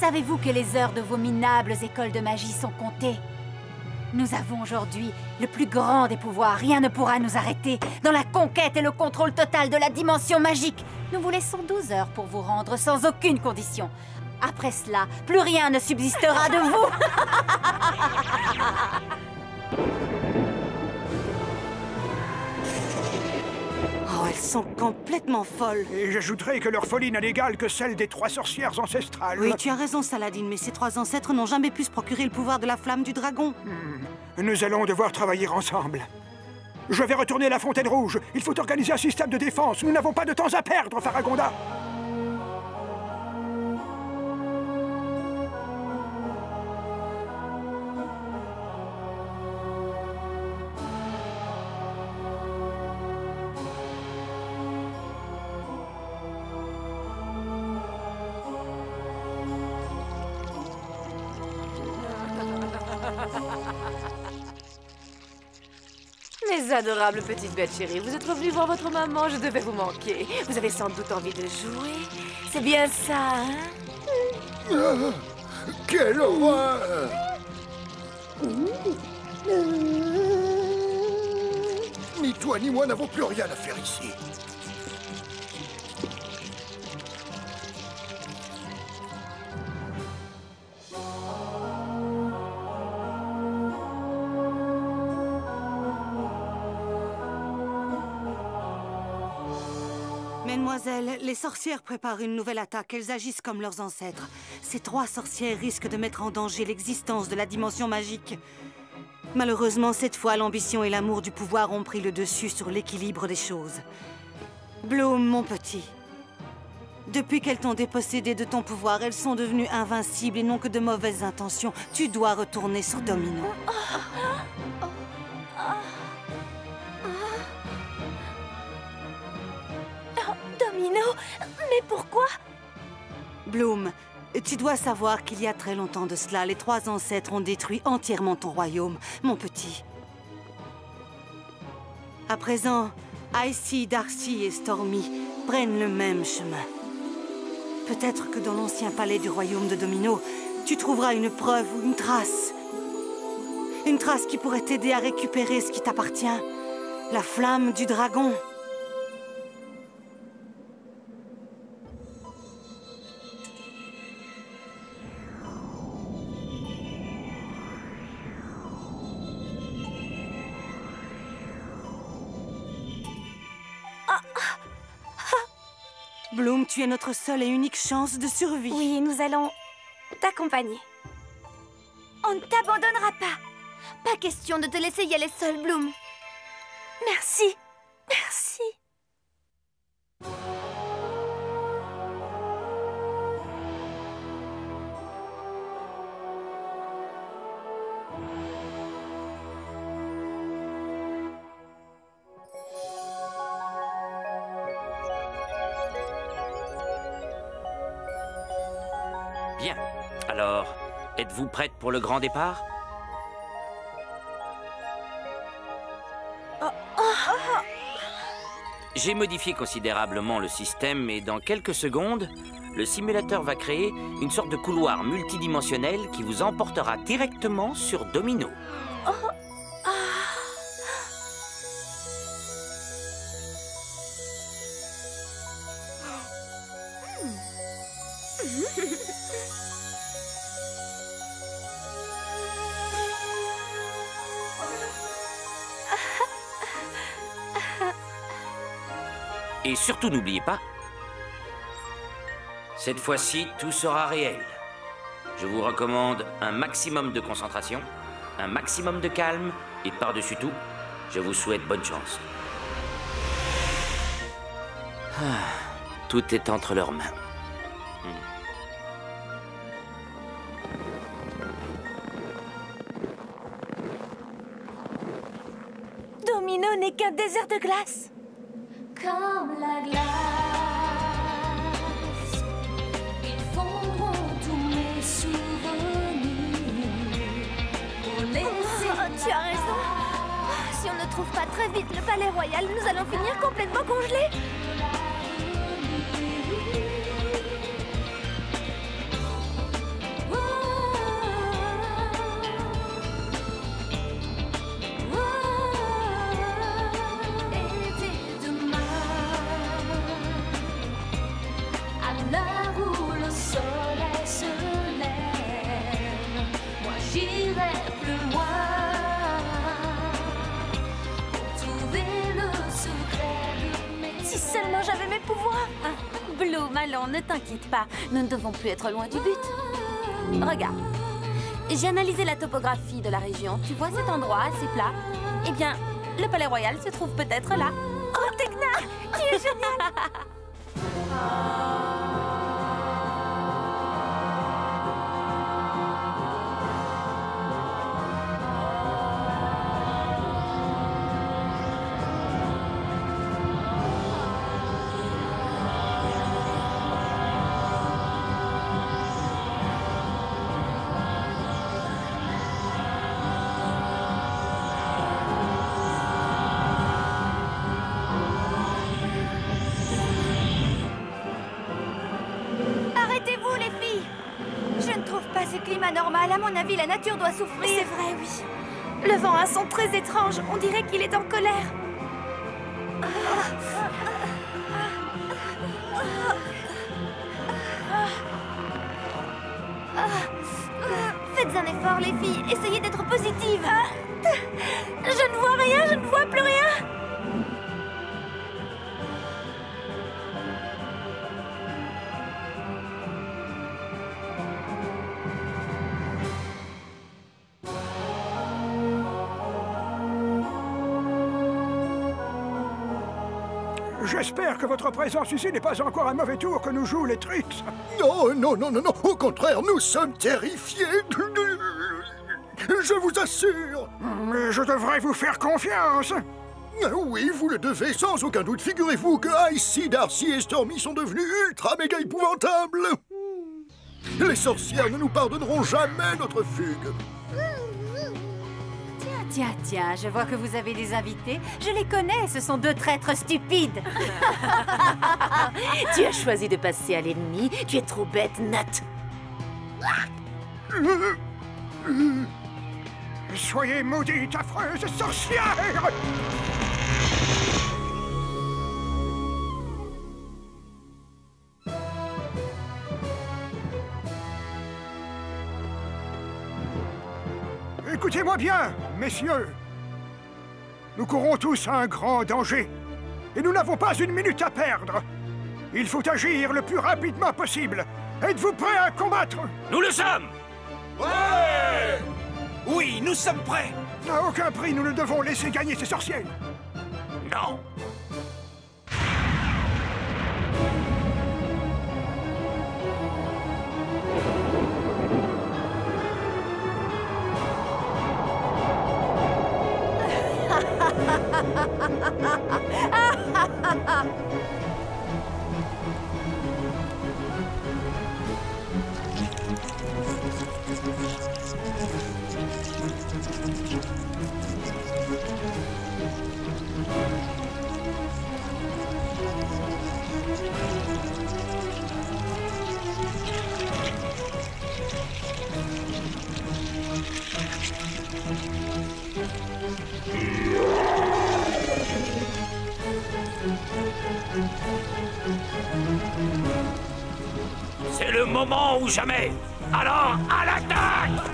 Savez-vous que les heures de vos minables écoles de magie sont comptées? Nous avons aujourd'hui le plus grand des pouvoirs. Rien ne pourra nous arrêter dans la conquête et le contrôle total de la dimension magique. Nous vous laissons 12 heures pour vous rendre sans aucune condition. Après cela, plus rien ne subsistera de vous. Oh, elles sont complètement folles. Et j'ajouterais que leur folie n'a d'égal que celle des 3 sorcières ancestrales. Oui, tu as raison, Saladin, mais ces 3 ancêtres n'ont jamais pu se procurer le pouvoir de la flamme du dragon. Nous allons devoir travailler ensemble. Je vais retourner à la Fontaine Rouge. Il faut organiser un système de défense. Nous n'avons pas de temps à perdre, Faragonda. Mes adorables petites bêtes chéries, vous êtes revenus voir votre maman, je devais vous manquer. Vous avez sans doute envie de jouer. C'est bien ça, hein? Quelle horreur! Ni toi ni moi n'avons plus rien à faire ici. Mesdemoiselles, les sorcières préparent une nouvelle attaque. Elles agissent comme leurs ancêtres. Ces 3 sorcières risquent de mettre en danger l'existence de la dimension magique. Malheureusement, cette fois, l'ambition et l'amour du pouvoir ont pris le dessus sur l'équilibre des choses. Bloom, mon petit. Depuis qu'elles t'ont dépossédé de ton pouvoir, elles sont devenues invincibles et n'ont que de mauvaises intentions. Tu dois retourner sur Domino. Domino, mais pourquoi? Bloom, tu dois savoir qu'il y a très longtemps de cela, les 3 ancêtres ont détruit entièrement ton royaume, mon petit. À présent, Icy, Darcy et Stormy prennent le même chemin. Peut-être que dans l'ancien palais du royaume de Domino, tu trouveras une preuve ou une trace. Une trace qui pourrait t'aider à récupérer ce qui t'appartient. La flamme du dragon. Bloom, tu es notre seule et unique chance de survie. Oui, nous allons t'accompagner. On ne t'abandonnera pas. Pas question de te laisser y aller seule, Bloom. Merci. Merci. Bien. Alors, êtes-vous prête pour le grand départ? J'ai modifié considérablement le système et dans quelques secondes, le simulateur va créer une sorte de couloir multidimensionnel qui vous emportera directement sur Domino. Et surtout, n'oubliez pas, cette fois-ci, tout sera réel. Je vous recommande un maximum de concentration, un maximum de calme, et par-dessus tout, je vous souhaite bonne chance. Tout est entre leurs mains. Domino n'est qu'un désert de glace. Comme la glace, ils fondront tous mes souvenirs pour laisser... Tu as raison. Si on ne trouve pas très vite le palais royal, nous allons finir complètement congelés. mes pouvoirs. Bloom, allons, ne t'inquiète pas. Nous ne devons plus être loin du but. Regarde. J'ai analysé la topographie de la région. Tu vois cet endroit assez plat? Eh bien, le palais royal se trouve peut-être là. Oh, Tecna, tu es géniale. Arrêtez-vous, les filles! Je ne trouve pas ce climat normal. À mon avis, la nature doit souffrir. C'est vrai, oui. Le vent a un son très étrange. On dirait qu'il est en colère. Faites un effort, les filles. Essayez d'être positives. Je ne vois rien, je ne vois plus rien. J'espère que votre présence ici n'est pas encore un mauvais tour que nous jouent les Trix. Non, non, non, non, non. Au contraire, nous sommes terrifiés. Je vous assure. Mais je devrais vous faire confiance. Oui, vous le devez, sans aucun doute. Figurez-vous que Icy, Darcy et Stormy sont devenus ultra méga épouvantables. Les sorcières ne nous pardonneront jamais notre fugue. Tiens, je vois que vous avez des invités. Je les connais, ce sont deux traîtres stupides. Tu as choisi de passer à l'ennemi. Tu es trop bête, Nat. Soyez maudites, affreuses sorcières! Écoutez-moi bien, messieurs. Nous courons tous un grand danger. Et nous n'avons pas une minute à perdre. Il faut agir le plus rapidement possible. Êtes-vous prêts à combattre? Nous le sommes! Ouais! Oui, nous sommes prêts! À aucun prix, nous ne devons laisser gagner ces sorcières. Non! C'est le moment ou jamais. Alors, à l'attaque!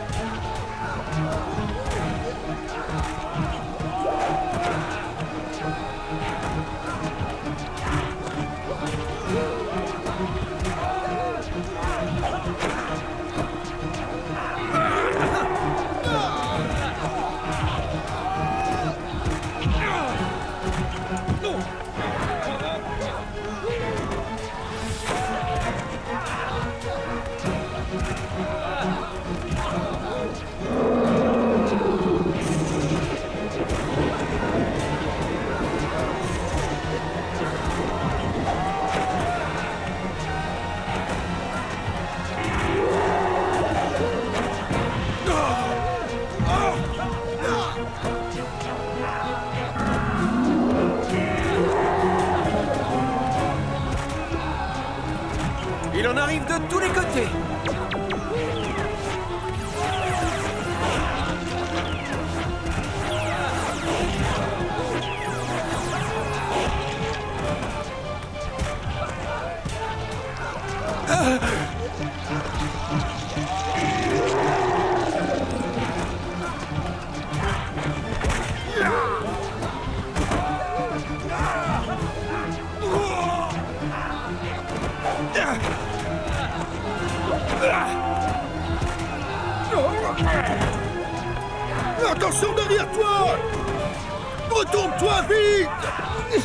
Il en arrive de tous les côtés. Attention derrière toi! Retourne-toi vite!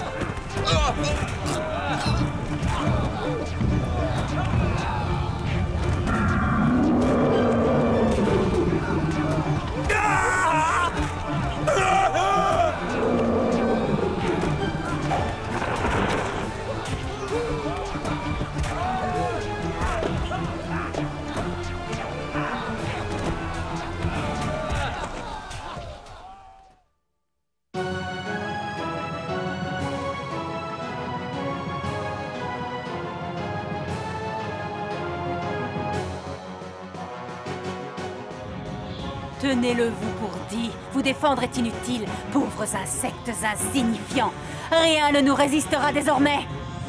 Tenez-le vous pour dit, vous défendre est inutile, pauvres insectes insignifiants. Rien ne nous résistera désormais.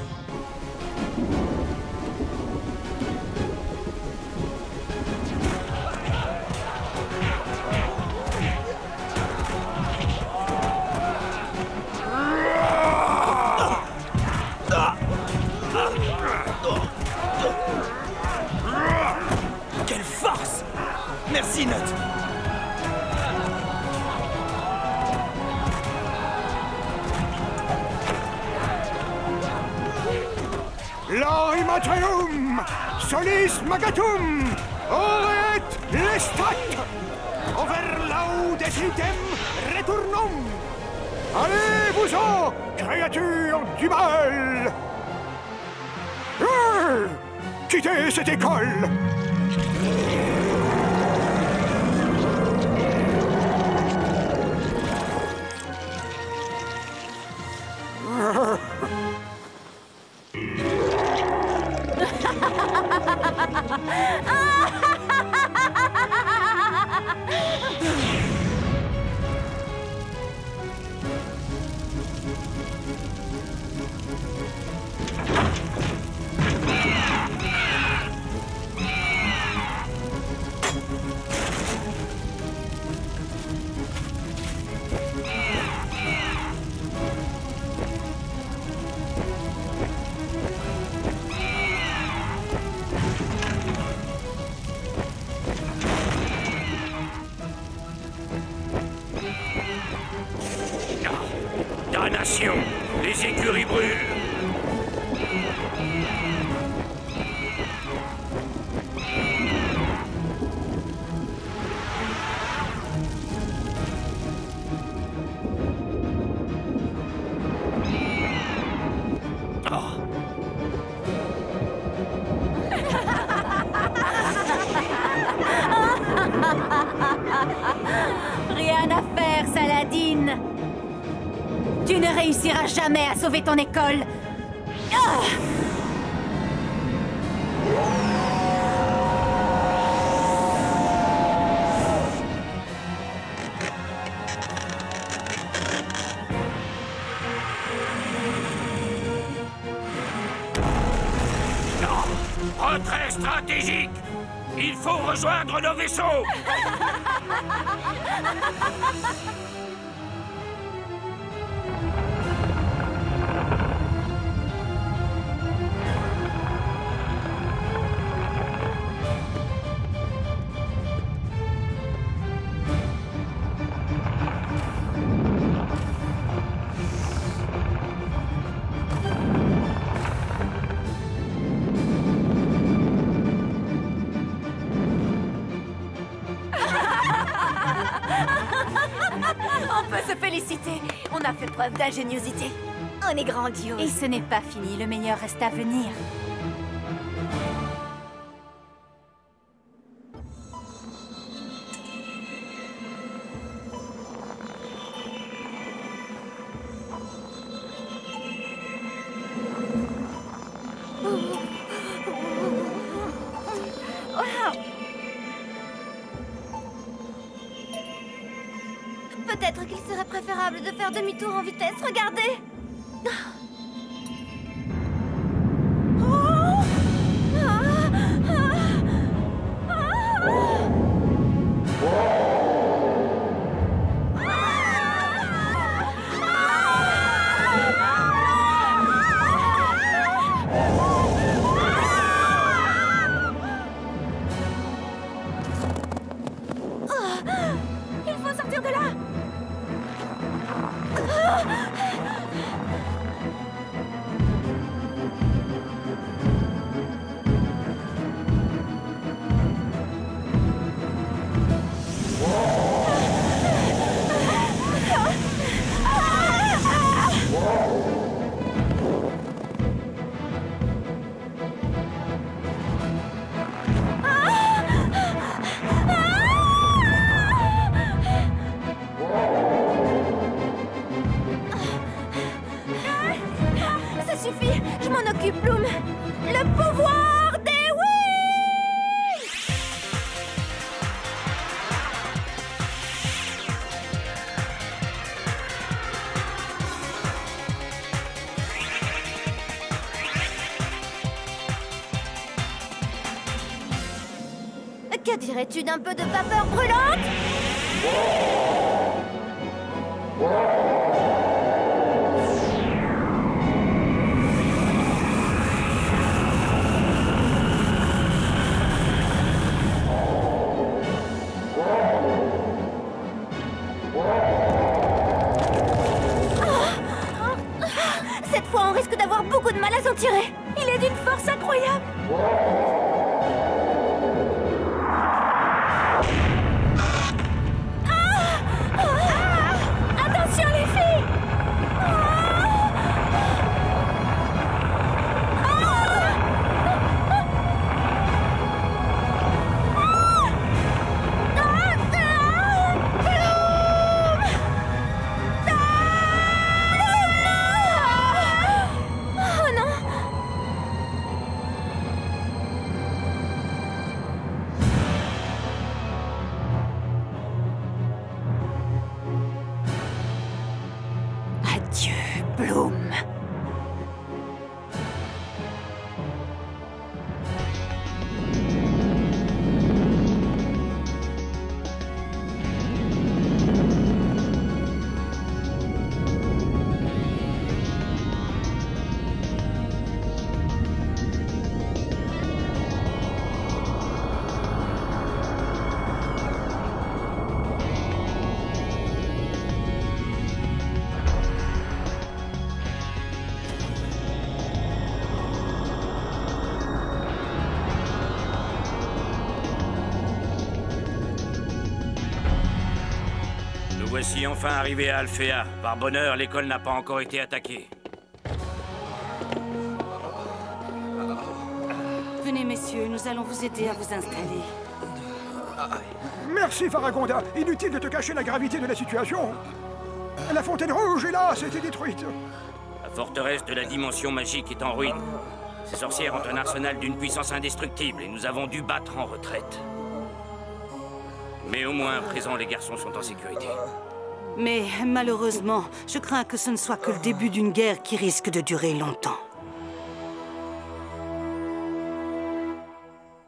Quelle force! Merci, Nut! Lorimatrium, solis magatum, oret lestat, over laudes idem retournum. Allez-vous-en, créatures du mal! Quittez cette école! Damnation! Les écuries brûlent! Rien à faire, Saladin. Tu ne réussiras jamais à sauver ton école. Ah! Retrait stratégique! Il faut rejoindre nos vaisseaux! On peut se féliciter. On a fait preuve d'ingéniosité. On est grandiose. Et ce n'est pas fini, le meilleur reste à venir. Peut-être qu'il serait préférable de faire demi-tour en vitesse. Regardez! Que dirais-tu d'un peu de vapeur brûlante? Cette fois, on risque d'avoir beaucoup de mal à s'en tirer. Il est d'une force incroyable. Attention les filles! Oh non! Adieu, Bloom. Nous voici enfin arrivés à Alphéa. Par bonheur, l'école n'a pas encore été attaquée. Venez, messieurs, nous allons vous aider à vous installer. Merci, Faragonda. Inutile de te cacher la gravité de la situation. La fontaine rouge est là, c'était détruite. La forteresse de la dimension magique est en ruine. Ces sorcières ont un arsenal d'une puissance indestructible et nous avons dû battre en retraite. Mais au moins, à présent, les garçons sont en sécurité. Mais malheureusement, je crains que ce ne soit que le début d'une guerre qui risque de durer longtemps.